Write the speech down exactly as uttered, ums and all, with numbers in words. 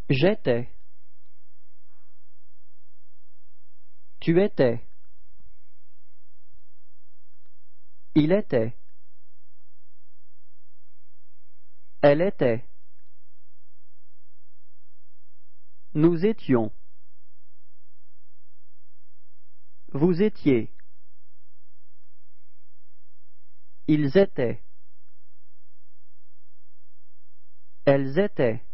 J'étais. Tu étais. Il était. Elle était. Nous étions. Vous étiez. Ils étaient. Elles étaient.